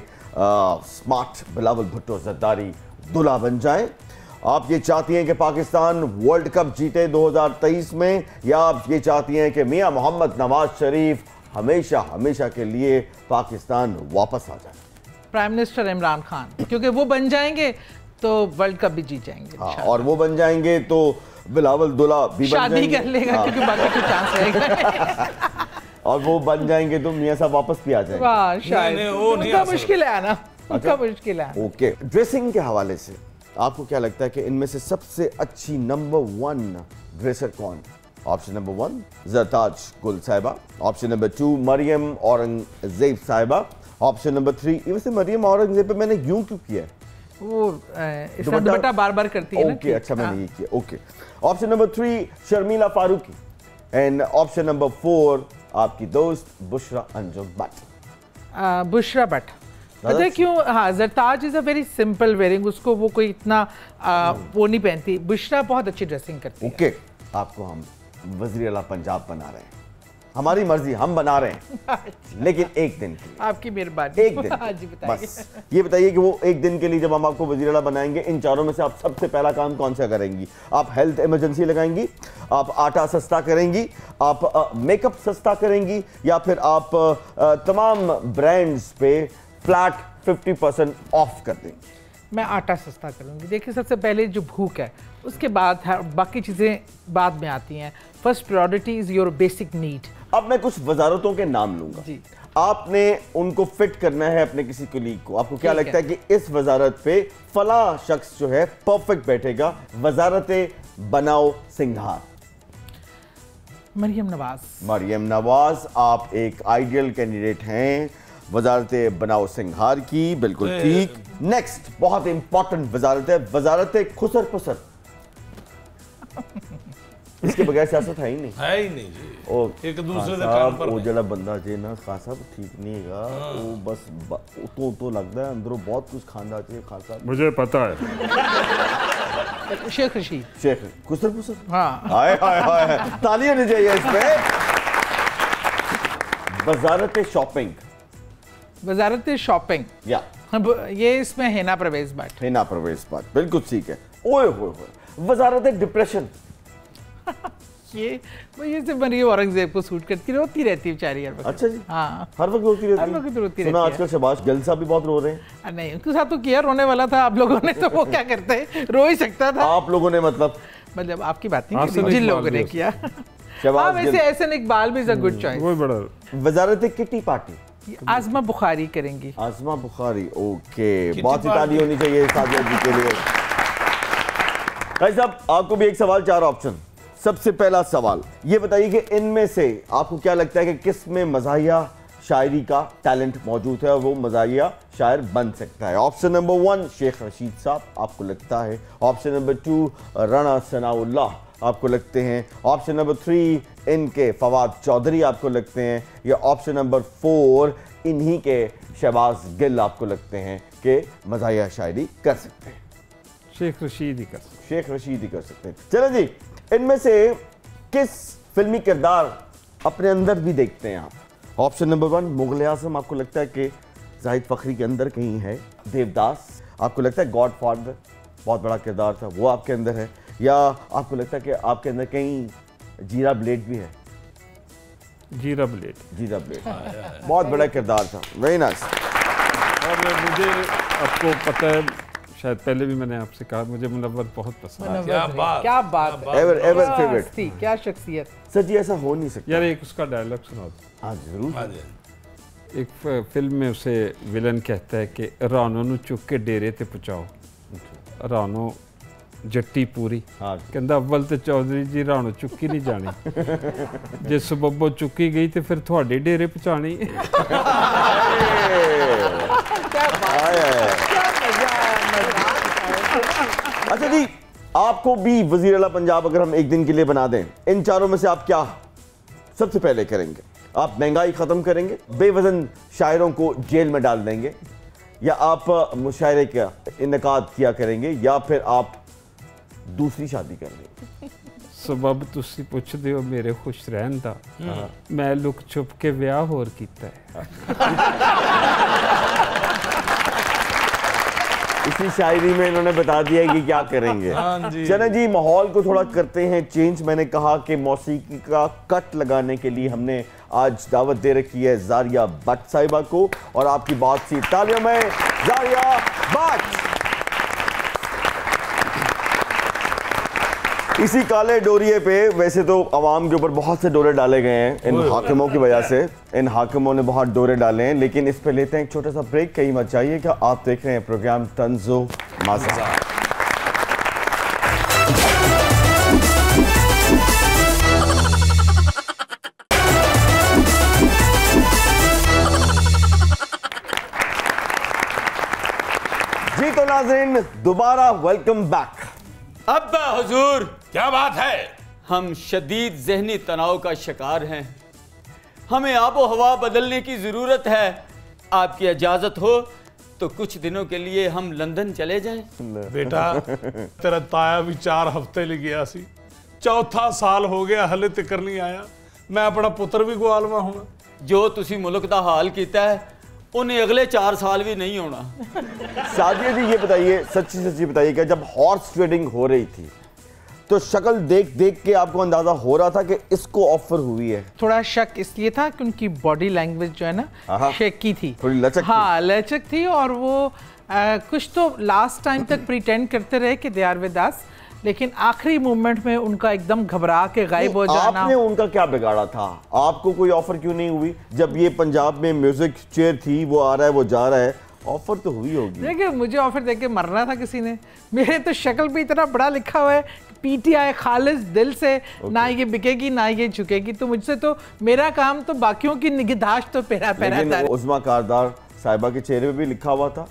स्मार्ट बिलावल भुट्टो जरदारी दूल्हा बन जाए। आप ये चाहती हैं कि पाकिस्तान वर्ल्ड कप जीते 2023 में, या आप ये चाहती हैं कि मियां मोहम्मद नवाज शरीफ हमेशा हमेशा के लिए पाकिस्तान वापस आ जाए? प्राइम मिनिस्टर इमरान खान, क्योंकि वो बन जाएंगे तो वर्ल्ड कप भी जीत जाएंगे। हाँ, और वो बन जाएंगे तो बिलावल दूल्हा भी बन जाएंगे, शादी कर लेगा क्योंकि बाकी कोई चांस रहेगा। और वो बन जाएंगे तो मियां साहब वापस भी आ जाएंगे। वाह, शायद वो नहीं उनका मुश्किल है ना, उनका मुश्किल है। ओके, ड्रेसिंग के हवाले से आपको क्या लगता है कि इनमें से सबसे अच्छी नंबर 1 ड्रेसर कौन? ऑप्शन नंबर 1 जरताज गुल साहिबा। ऑप्शन नंबर 2 मरियम औरंगजेब साहिबा। ऑप्शन नंबर 3, वैसे मरियम औरंगजेब पे मैंने यूं क्यों किया है? वो इसका दुपट्टा बार बार करती है ना। ओके, अच्छा मैंने ये किया। Okay, option number 3 Sharmila Faruqui. And option number 4 आपकी दोस्त बुशरा अंजुम भट्ट। बुशरा भट्ट, पता है क्यों? हाँ, Zartaj is a very simple wearing, उसको वो कोई इतना वो नहीं पहनती। बुशरा बहुत अच्छी ड्रेसिंग करती है। ओके, आपको हम वज़ीर आला पंजाब बना रहे हैं, हमारी मर्जी, हम बना रहे हैं, लेकिन एक दिन के लिए। आपकी मेहरबानी। एक दिन। हाँ जी, बताइए। बस ये बताइए कि वो एक दिन के लिए जब हम आपको वज़ीर आला बनाएंगे, इन चारों में से आप सबसे पहला काम कौन सा करेंगी? आप हेल्थ इमरजेंसी लगाएंगी, आप आटा सस्ता करेंगी, आप मेकअप सस्ता करेंगी, या फिर आप तमाम ब्रांड्स पे फ्लैट 50% ऑफ कर देंगी? मैं आटा सस्ता करूंगी। देखिए, सबसे पहले जो भूख है, उसके बाद बाकी चीज़ें बाद में आती हैं। First priority is your basic need. अब मैं कुछ वजारतों के नाम लूंगा जी। आपने उनको फिट करना है अपने किसी कुलीग को। आपको क्या लगता है कि इस वजारत पे फला शख्स जो है परफेक्ट बैठेगा? वजारत बनाओ सिंघार। मरियम नवाज। मरियम नवाज, आप एक आइडियल कैंडिडेट हैं वजारत बनाओ सिंघार की, बिल्कुल ठीक। नेक्स्ट बहुत इंपॉर्टेंट वजारत है, वजारत खुसर पुसर। इसके बगैर सियासत है ही नहीं, है ही नहीं जी। ਉਹ ਇੱਕ ਦੂਸਰੇ ਦੇ ਖਾਨ ਕੰਮ ਸਾਹਿਬ, ਪਰ ਉਹ ਜਿਹੜਾ ਬੰਦਾ ਜੇ ਨਾ ਖਾਨ ਸਾਹਿਬ ਠੀਕ ਨਹੀਂ ਹੈਗਾ, ਉਹ ਬਸ ਉਤੋਂ ਲੱਗਦਾ ਹੈ ਅੰਦਰੋਂ ਬਹੁਤ ਕੁਝ ਖਾਂਦਾ ਜੇ ਖਾਨ ਸਾਹਿਬ। मुझे पता है। शेख रशीद। शेख खुसर पुसर। हाँ। हाय हाय हाय, ताली होनी चाहिए इस पे। वजारत शॉपिंग। वजारत शॉपिंग, या ये इसमें हिना परवेज भट्ट। हिना परवेज भट्ट, बिल्कुल ठीक है। ओए होए होए, वजारत डिप्रेशन। ये वो ये से मरी औरंगजेब को सूट करती, रोती रहती है बेचारी हर वक्त। अच्छा जी, हाँ हर वक्त रोती रहती हर है। वक्त रोती सुना रहती आजकल शहबाज गिल साहब भी बहुत रो रहे हैं। नहीं उनके साथ तो किया, रोने वाला था, आप लोगों ने तो वो क्या करते हैं, रो ही सकता था। आप लोगों ने मतलब आपकी बात नहीं की, जिन लोगों ने किया। हाँ वैसे एहसन इकबाल भी इज अ गुड चॉइस। वो बड़ा वजारत किटी पार्टी आजमा बुखारी करेंगी। आजमा बुखारी, ओके, बहुत ही ताली होनी चाहिए सादिया जी के लिए। भाई साहब आपको भी एक सवाल, 4 ऑप्शन। सबसे पहला सवाल ये बताइए कि इनमें से आपको क्या लगता है कि किस में मज़ाहिया शायरी का टैलेंट मौजूद है और वो मज़ाहिया शायर बन सकता है। ऑप्शन नंबर 1 शेख रशीद साहब आपको लगता है, ऑप्शन नंबर 2 राना सनाउल्लाह आपको लगते हैं, ऑप्शन नंबर 3 इनके फवाद चौधरी आपको लगते हैं, या ऑप्शन नंबर 4 इन्हीं के शहबाज गिल आपको लगते हैं कि मज़ाहिया शायरी कर सकते हैं। शेख रशीद ही कर सकते। शेख रशीद ही कर सकते हैं। चलो जी, इनमें से किस फिल्मी किरदार अपने अंदर भी देखते हैं आप? ऑप्शन नंबर 1 मुगल आजम आपको लगता है कि जाहिद फखरी के अंदर कहीं है, देवदास आपको लगता है गॉडफादर बहुत बड़ा किरदार था वो आपके अंदर है, या आपको लगता है कि आपके अंदर कहीं जीरा ब्लेड भी है? जीरा ब्लेड बहुत बड़ा किरदार था। Very nice. और मुझे आपको पता है, शायद पहले भी मैंने आपसे कहा, मुझे मुनव्वर बहुत पसंद है। क्या बात, क्या बात है, एवर फेवरेट थी, क्या शख्सियत। सर जी ऐसा हो नहीं सकता। यार एक उसका डायलॉग सुना दो। हाँ जरूर। एक फिल्म में उसे विलन कहता है कि रानों ਨੂੰ चुक के डेरे ते पहुंचाओ। रानों जट्टी पूरी कहता अव्वल तो चौधरी जी रानों चुकी नहीं जानी, जे सबबो चुकी गई तो फिर थोड़े डेरे पहुंचानी। अच्छा जी, आपको भी वजीर आला पंजाब अगर हम एक दिन के लिए बना दें, इन चारों में से आप क्या सबसे पहले करेंगे? आप महंगाई खत्म करेंगे, बेवजन शायरों को जेल में डाल देंगे, या आप मुशायरे का इनकाद किया करेंगे, या फिर आप दूसरी शादी करेंगे? सबब तुसी पुछदे हो मेरे खुश रहन दा, मैं लुक छुप के ब्याह होर कीता है। इसी शायरी में इन्होंने बता दिया है कि क्या करेंगे। चलें जी, माहौल को थोड़ा करते हैं चेंज। मैंने कहा कि मौसीकी का कट लगाने के लिए हमने आज दावत दे रखी है जारिया भट्ट साहिबा को, और आपकी बात सी तालियों में जारिया भट्ट। इसी काले डोरिये पे वैसे तो अवाम के ऊपर बहुत से डोरे डाले गए हैं इन हाकिमों की वजह से, इन हाकिमों ने बहुत डोरे डाले हैं, लेकिन इस पे लेते हैं एक छोटा सा ब्रेक। कहीं मत जाइए, क्या आप देख रहे हैं प्रोग्राम तंज़ो माज़ा। जी तो नाज़रीन, दोबारा वेलकम बैक। अब्बा हुजूर, क्या बात है? हम शदीद जहनी तनाव का शिकार हैं, हमें आबो हवा बदलने की ज़रूरत है। आपकी इजाज़त हो तो कुछ दिनों के लिए हम लंदन चले जाएं। बेटा तेरा ताया भी 4 हफ्ते ले गया सी, चौथा साल हो गया हले तक नहीं आया, मैं अपना पुत्र भी गवालवा हूँ। जो तुसी मुल्क का हाल किया है उन्हें अगले 4 साल भी नहीं होना। सादिया जी ये बताइए, सच्ची सच्ची बताइए, क्या जब हॉर्स ट्रेडिंग हो रही थी तो शक्ल देख देख के आपको अंदाजा हो रहा था कि इसको ऑफर हुई है? थोड़ा शक इसलिए था कि उनकी बॉडी लैंग्वेज जो है ना शेकी थी, थोड़ी लचक हाँ लचक थी, और वो कुछ तो लास्ट टाइम तक प्रिटेंड करते रहे कि दे आर विद अस, लेकिन आखिरी मूवमेंट में उनका एकदम घबरा के गायब हो जाना। आपने उनका क्या बिगाड़ा था? आपको कोई ऑफर क्यों नहीं हुई? जब ये पंजाब में म्यूजिक चेयर थी, वो आ रहा है वो जा रहा है, ऑफर तो हुई होगी। देखिए मुझे ऑफर देके मरना था किसी ने, मेरे तो शक्ल पे इतना बड़ा लिखा हुआ है पीटीआई खालिस दिल से, ना ये बिकेगी ना ये झुकेगी, तो मुझसे तो मेरा काम तो बाकियों की निगहदाश्त तो पहरा था। उस्मा कारदार साहिबा के चेहरे पे भी लिखा हुआ था।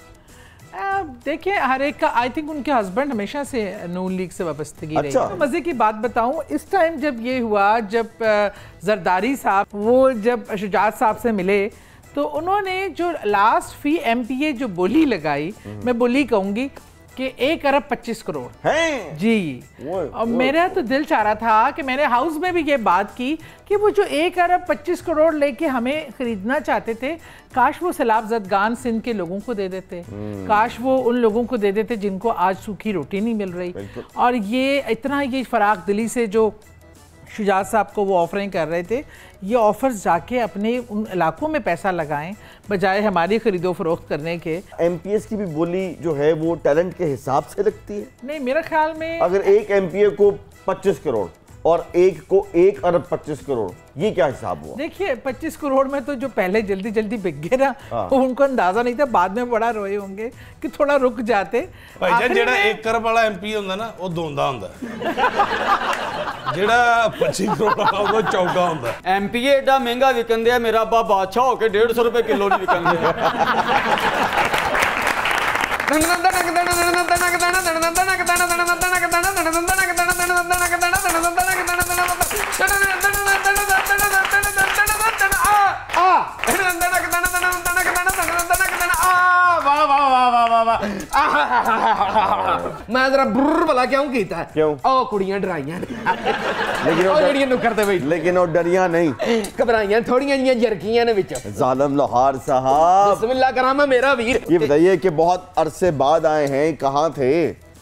देखिए हर एक का, आई थिंक उनके हस्बैंड हमेशा से नून लीग से वाबस्तगी रही। अच्छा। तो मजे की बात बताऊं, इस टाइम जब ये हुआ, जब जरदारी साहब वो जब शुजात साहब से मिले, तो उन्होंने जो लास्ट फी एमपीए जो बोली लगाई, मैं बोली कहूंगी कि 1 अरब 25 करोड़ हैं जी। और मेरा तो दिल चाह रहा था कि मैंने हाउस में भी ये बात की कि वो जो 1 अरब 25 करोड़ लेके हमें खरीदना चाहते थे, काश वो सैलाब ज़दगान सिंध के लोगों को दे देते, काश वो उन लोगों को दे देते जिनको आज सूखी रोटी नहीं मिल रही। और ये इतना ये फराख दिली से जो शुजात साहब को वो ऑफरिंग कर रहे थे, ये ऑफर्स जाके अपने उन इलाकों में पैसा लगाएं बजाय हमारी खरीदो फरोख्त करने के। एमपीएस की भी बोली जो है वो टैलेंट के हिसाब से लगती है। नहीं, मेरे ख्याल में अगर एक एमपीए को 25 करोड़ और एक को 1 अरब 25 करोड़, ये क्या हिसाब हुआ? देखिए 25 करोड़ में तो जो पहले जल्दी जल्दी बिक गए ना, उनको अंदाजा नहीं था, बाद में बड़ा रोए होंगे कि थोड़ा रुक जाते। भाईजान जेड़ा 1 करोड़ वाला एमपी ਹੁੰਦਾ ਨਾ ਉਹ ਦੋਂਦਾ ਹੁੰਦਾ, ਜਿਹੜਾ 25 ਕਰੋੜ ਵਾਲਾ ਉਹ ਚੌਗਾ ਹੁੰਦਾ। एमपीए एडा महंगा विकन दिया, मेरा अब्बा बादशाह होके 150 रुपए किलो नहीं विकन दिया। मैं जरा बुर्र भला क्यों कीता? क्यों? ओ कुड़ियां डराइयां लेकिन ओ जेड़ियां नुक्कर ते बैठी लेकिन वो डरिया नहीं, घबराइयां थोड़ियां जियां जरकियां ने विच। जालिम लोहार साहब, बिस्मिल्लाह करामा मेरा वीर। ये बताइए कि बहुत अरसे बाद आए हैं, कहाँ थे?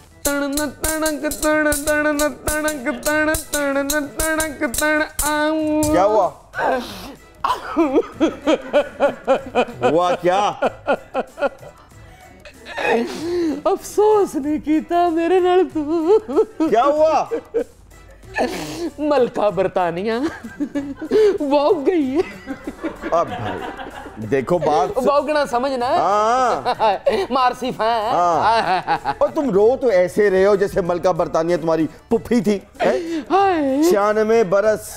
क्या हुआ? हुआ क्या? अफसोस नहीं कीता मेरे नाल तू। क्या हुआ? मलका बरतानिया वोग गई है। अब भाई देखो बात वोगना समझना है। हाँ। मारसिफ है। हाँ। और तुम रो तो ऐसे रहे हो जैसे मलका बरतानिया तुम्हारी पुप्पी थी। 96 बरस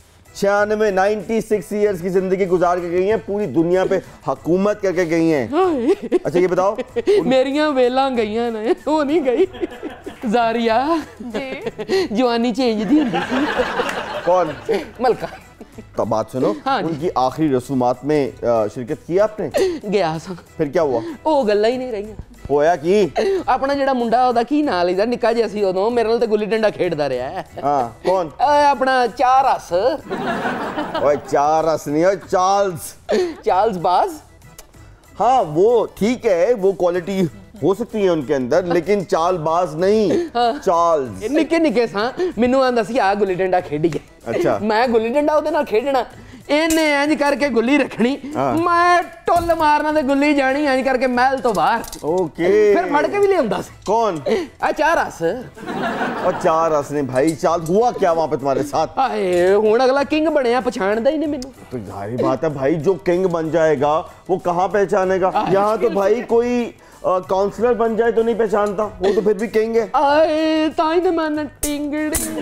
96 ईयर्स की जिंदगी गुजार के गई हैं, पूरी दुनिया पे हुकूमत करके गई हैं। अच्छा ये बताओ, मेरियां वेला गईयां ने, वो नहीं गई। जारिया जवानी चेंज दी हुंदी सी। कौन? मलका। तो बात सुनो, हाँ जी। उनकी आखिरी रसूमात में शिरकत की आपने? गया सा। फिर क्या हुआ? ਉਹ ਗੱਲਾਂ ਹੀ ਨਹੀਂ ਰਹੀਆਂ। होया की? ਆਪਣਾ ਜਿਹੜਾ ਮੁੰਡਾ ਉਹਦਾ ਕੀ ਨਾਂ ਲਈਦਾ, ਨਿੱਕਾ ਜਿਹਾ ਸੀ ਉਦੋਂ, ਮੇਰੇ ਨਾਲ ਤੇ ਗੁੱਲੀ ਡੰਡਾ ਖੇਡਦਾ ਰਿਹਾ ਹੈ। हाँ कौन? ਆਪਣਾ ਚਾਰਸ ओए चार्ल्स नहीं, ओए चार्ल्स। चार्ल्स बाज। हाँ वो ठीक है, वो क्वालिटी हो सकती है उनके अंदर, लेकिन चालबाज नहीं। चार्ल्स ਨਿੱਕੇ ਨਿੱਕੇ ਸਾਂ, ਮੈਨੂੰ ਆਂਦਾ ਸੀ ਆ ਗੁੱਲੀ ਡੰਡਾ ਖੇਡੀਏ। अच्छा। ਮੈਂ ਗੁੱਲੀ ਡੰਡਾ ਉਹਦੇ ਨਾਲ ਖੇਡਣਾ, ਇਹਨੇ ਇੰਜ ਕਰਕੇ ਗੁੱਲੀ ਰੱਖਣੀ, ਮੈਂ ਟੁੱਲ ਮਾਰਨਾ ਤੇ ਗੁੱਲੀ ਜਾਣੀ ਇੰਜ ਕਰਕੇ ਮਹਿਲ ਤੋਂ ਬਾਹਰ। ओके। ਫਿਰ ਫੜ ਕੇ ਵੀ ਲਿਆਉਂਦਾ ਸੀ। कौन? ਆ ਚਾਰਸ। और चार्ल्स ने भाई, चार्ल्स हुआ क्या वहां पे तुम्हारे साथ? ਹਾਏ ਹੁਣ ਅਗਲਾ ਕਿੰਗ ਬਣਿਆ, ਪਛਾਣਦਾ ਹੀ ਨਹੀਂ ਮੈਨੂੰ। तो जाहिर बात है भाई, जो किंग बन जाएगा वो कहाँ पहचानेगा? यहाँ तो भाई कोई काउंसलर बन जाए तो नहीं पहचानता, वो तो फिर भी किंग है। ਆਏ ਤਾਂ ਹੀ ਤੇ ਮੈਂ ਟਿੰਗ ਡਿੰਗ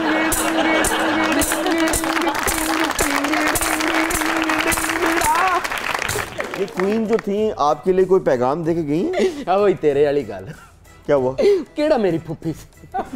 ये क्वीन जो थी आपके लिए कोई पैगाम दे के गई हैं? ਆ ਉਹੀ ਤੇਰੇ ਵਾਲੀ ਗੱਲ। क्या हुआ? ਕਿਹੜਾ ਮੇਰੀ ਫੁੱਫੀ ਸੀ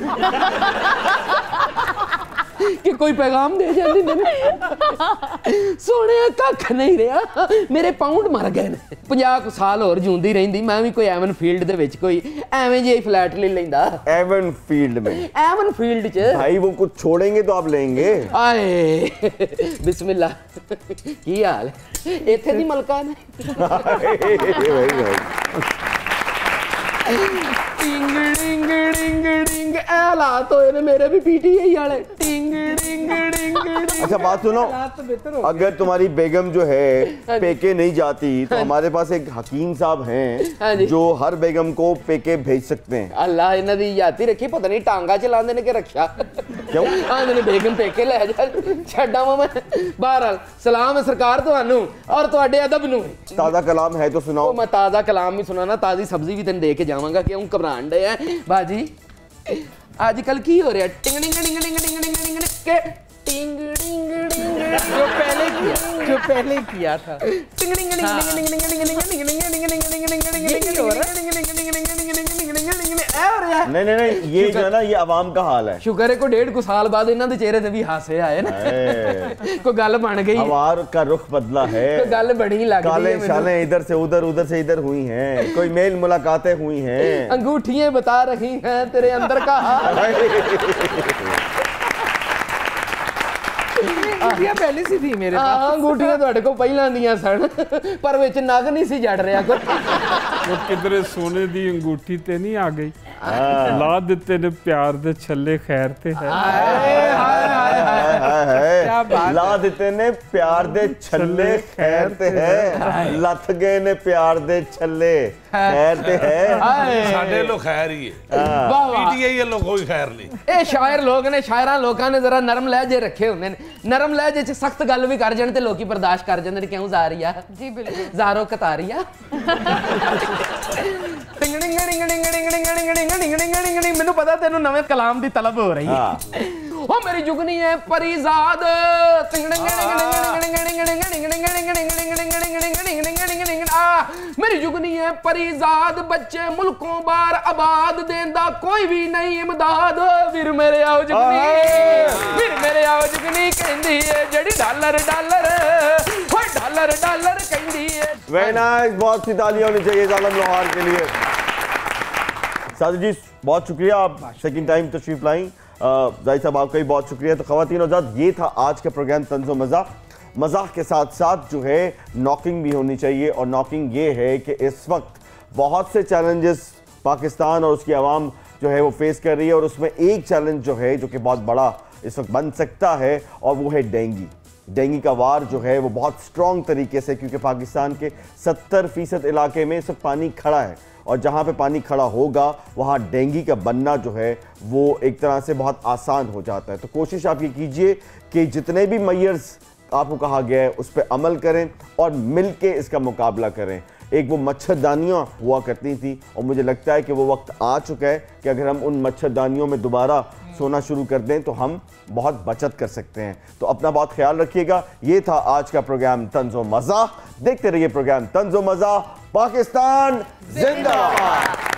ਕਿ ਕੋਈ ਪੈਗਾਮ ਦੇ ਜਾਂਦੀ ਮੈਨੂੰ? ਸੋਹਣਿਆ ਕੱਖ ਨਹੀਂ ਰਿਹਾ, ਮੇਰੇ ਪਾਉਂਡ ਮਰ ਗਏ ਨੇ। 50 ਕੁ ਸਾਲ ਹੋਰ ਜਿਉਂਦੀ ਰਹਿੰਦੀ, ਮੈਂ ਵੀ ਕੋਈ ਐਵਨ ਫੀਲਡ ਦੇ ਵਿੱਚ ਕੋਈ ਐਵੇਂ ਜਿਹੀ ਫਲੈਟ ਲੈ ਲੈਂਦਾ। एवन फील्ड में? ਐਵਨ ਫੀਲਡ 'ਚ। भाई वो कुछ छोड़ेंगे तो आप लेंगे। ਆਏ ਬਿਸਮਿਲ੍ਲਾ। ਕੀ ਹਾਲ ਹੈ? ਇੱਥੇ ਦੀ ਮਲਕਾ ਨੇ। भाई ਟਿੰਗ ਡਿੰਗ ਡਿੰਗ ਡਿੰਗ ਇਹ ਹਾਲਾਤ ਹੋਏ ਨੇ ਮੇਰੇ ਵੀ ਪੀਟੀਆਈ ਵਾਲੇ। ਟਿੰਗ ਡਿੰਗ ਡਿੰਗ ਡਿੰਗ। अच्छा बात सुनो, अगर तुम्हारी बेगम जो है पेके नहीं जाती तो हमारे पास एक हकीम साहब हाँ हैं जी। जो हर बेगम को पेके भेज सकते हैं। ਅੱਲਾ ਇਹਨਾਂ ਦੀ ਯਾਤੀ ਰੱਖੀ, ਪਤਾ ਨਹੀਂ ਟਾਂਗਾ ਚਲਾਉਂਦੇ ਨੇ ਕਿ ਰੱਖਿਆ। ਕਿਉਂ? ਆਂਦੇ ਨੇ ਬੇਗਮ ਪੇਕੇ ਲੈ ਜਾ, ਛੱਡਾਂ ਮੈਂ। ਬਹਰਾਲ ਸਲਾਮ ਹੈ ਸਰਕਾਰ ਤੁਹਾਨੂੰ ਔਰ ਤੁਹਾਡੇ ਅਦਬ ਨੂੰ। ताज़ा कलाम है तो सुनाओ। ਉਹ ਮੈਂ ਤਾਜ਼ਾ ਕਲਾਮ ਵੀ ਸੁਣਾਣਾ, ਤਾਜ਼ੀ ਸਬਜ਼ੀ ਵੀ ਤੈਨੂੰ ਦੇ ਕੇ ਜਾਵਾਂਗਾ। ਕਿਉਂ ਘਬਰਾਣ ਡਿਆ ਬਾਜੀ? ਅੱਜ ਕੱਲ ਕੀ ਹੋ ਰਿਹਾ? ਟਿੰਗ ਡਿੰਗ ਡਿੰਗ ਡਿੰਗ ਡਿੰਗ ਡਿੰਗ ਡਿੰਗ ਕੇ टिंग डिंग डिंग जो पहले किया था। टिंग डिंग डिंग डिंग डिंग डिंग डिंग डिंग डिंग डिंग डिंग डिंग डिंग डिंग डिंग डिंग हो रहा है। नहीं नहीं नहीं, ये जो है ना, ये आवाम का हाल है। शुक्र है को 1.5 साल बाद इन्हां दे चेहरे ते भी हासे आए ना, कोई गल बन गई, हवार का रुख बदला है, कोई गल बड़ी लगदी है। काले शाले इधर से उधर, उधर से इधर हुई हैं, कोई मेल मुलाकातें हुई हैं, अंगूठियां बता रही हैं तेरे अंदर का हाल। अंगूठियां पहले से थी मेरे पास। हाँ अंगूठियां ਤੁਹਾਡੇ ਕੋਲ ਪਹਿਲਾਂ ਦੀਆਂ ਸਨ ਪਰ ਵਿੱਚ ਨਗ ਨਹੀਂ ਸੀ ਜੜ ਰਿਹਾ ਕੋਈ। वो किधरे सोने दी अंगूठी ते नहीं आ गई, ला दिते ने प्यार दे छल्ले खैर ते है। क्या बात ला दिते ने प्यार दे छल्ले खैर ते है, लथ गए ने प्यार दे छल्ले खैर ते है। ਸਾਡੇ ਲੋ ਖੈਰ ਹੀ ਹੈ, ਵਾਹ ਵਾਹ ਪੀਟੀਆਈ ਵੱਲੋਂ ਕੋਈ ਖੈਰ ਨਹੀਂ। ਇਹ ਸ਼ਾਇਰ ਲੋਕ ਨੇ, ਸ਼ਾਇਰਾਂ ਲੋਕਾਂ ਨੇ ਜ਼ਰਾ ਨਰਮ ਲਹਿਜੇ ਰੱਖੇ ਹੁੰਦੇ ਨੇ, ਨਰਮ ਲਹਿਜੇ 'ਚ ਸਖਤ ਗੱਲ ਵੀ ਕਰ ਜਾਣ ਤੇ ਲੋਕੀ ਬਰਦਾਸ਼ਤ ਕਰ ਜਾਂਦੇ ਨੇ। ਕਿਉਂ ਜ਼ਾਰੀਆ जी बिल्कुल। ਜ਼ਾਰੋ ਕਤਾਰੀਆ ਮੈਨੂੰ ਪਤਾ ਤੈਨੂੰ ਨਵੇਂ ਕਲਾਮ ਦੀ ਤਲਬ ਹੋ ਰਹੀ ਹੈ। ਉਹ ਮੇਰੀ ਜੁਗਨੀ ਹੈ ਪਰੀਜ਼ਾਦ मेरी जुगनी है परीजाद, बच्चे मुल्कों बार आबाद देंदा कोई भी नहीं इमदाद। फिर मेरे आओ जुगनी, फिर मेरे आओ जुगनी कहंदी है जड़ी डॉलर डॉलर ओए डॉलर डॉलर कहंदी है। वेरी नाइस, बहुत सी तालियां होनी चाहिए जालम लोहार के लिए। सादिक जी बहुत शुक्रिया, आप सेकंड टाइम तशरीफ लाई। जाहिद साहब आपका भी बहुत शुक्रिया। तो ख़वातीन और हज़रात, ये था आज का प्रोग्राम तंज़ो मज़ा। मज़ाह के साथ साथ जो है नॉकिंग भी होनी चाहिए, और नॉकिंग ये है कि इस वक्त बहुत से चैलेंजेस पाकिस्तान और उसकी आवाम जो है वो फेस कर रही है, और उसमें एक चैलेंज जो है जो कि बहुत बड़ा इस वक्त बन सकता है, और वो है डेंगू। डेंगू का वार जो है वो बहुत स्ट्रॉन्ग तरीके से, क्योंकि पाकिस्तान के 70% इलाके में इस वक्त पानी खड़ा है, और जहाँ पे पानी खड़ा होगा वहाँ डेंगू का बनना जो है वो एक तरह से बहुत आसान हो जाता है। तो कोशिश आप ये कीजिए कि जितने भी मेजर्स आपको कहा गया है उस पर अमल करें और मिल के इसका मुकाबला करें। एक वो मच्छरदानियाँ हुआ करती थी, और मुझे लगता है कि वो वक्त आ चुका है कि अगर हम उन मच्छरदानियों में दोबारा सोना शुरू कर दें तो हम बहुत बचत कर सकते हैं। तो अपना बहुत ख्याल रखिएगा। ये था आज का प्रोग्राम तंज़ो मज़ा। देखते रहिए प्रोग्राम तंज़ो मज़ा। पाकिस्तान जिंदाबाद।